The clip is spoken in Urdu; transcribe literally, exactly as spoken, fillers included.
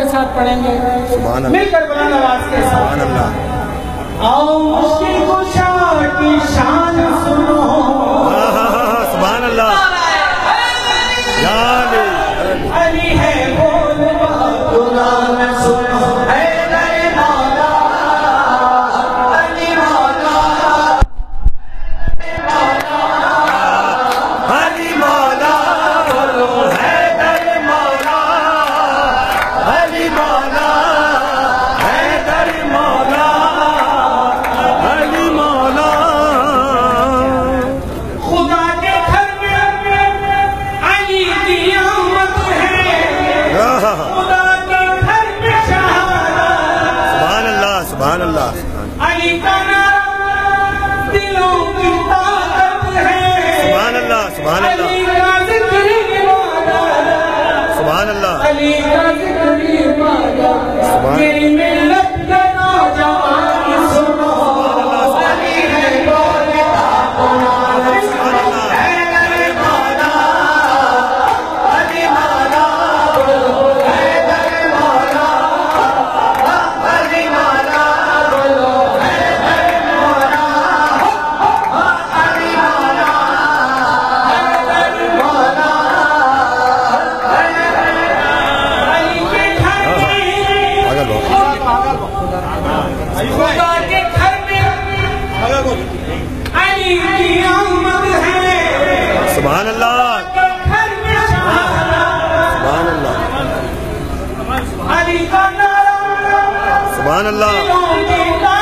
ساتھ پڑھیں گے مل کر بلند آواز کے ساتھ آؤ مشکل کشا کی شان سنو سبحان اللہ علی ہے بول قرآن سنو سبحان اللہ علی کا نام دلوں کی طاقت ہے سبحان اللہ سبحان اللہ علی کا ذکر عبادت سبحان اللہ علی کا ذکر عبادت میری ملت کے نوجوان سنو علی ہے بولتا قرآن علی مولا علی مولا علی مولا سبحان اللہ سبحان اللہ علی کا نام سبحان اللہ